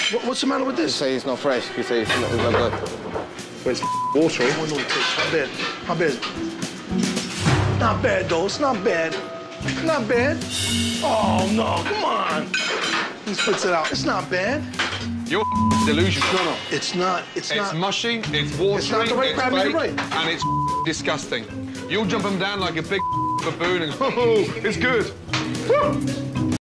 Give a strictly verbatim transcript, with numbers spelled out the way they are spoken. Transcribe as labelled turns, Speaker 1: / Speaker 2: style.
Speaker 1: What, what's the matter with this?
Speaker 2: You say it's not fresh. You say it's not, it's not good.
Speaker 1: Well, it's watery. Oh, no, it tastes not bad. Not bad. Not bad, though. It's not bad. Not bad. Oh, no, come on. He spits it out. It's not bad.
Speaker 3: You're delusional.
Speaker 1: No, no, it's not. It's,
Speaker 3: It's
Speaker 1: not.
Speaker 3: mushy, it's watery,
Speaker 1: It's not the right
Speaker 3: it's
Speaker 1: crab, you're
Speaker 3: fake,
Speaker 1: right.
Speaker 3: and it's disgusting. You'll jump them down like a big baboon and, oh, it's good. Woo!